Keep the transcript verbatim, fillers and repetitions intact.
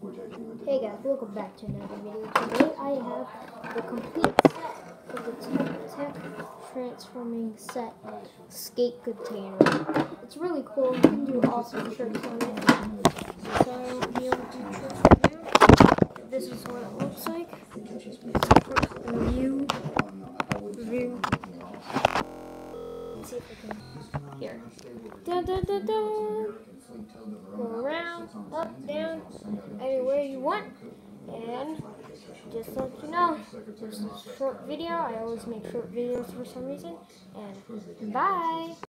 Hey guys, welcome back to another video. Today I have the complete set for the Tech Tech Transforming Set Skate Container. It's really cool. You can do awesome tricks on it. So, here we do tricks right now. This is what it looks like. View. View. Let's see if I can. Here. Da da da da. Go around, up, down, anywhere you want. And just to let you know, this is a short video. I always make short videos for some reason. And bye!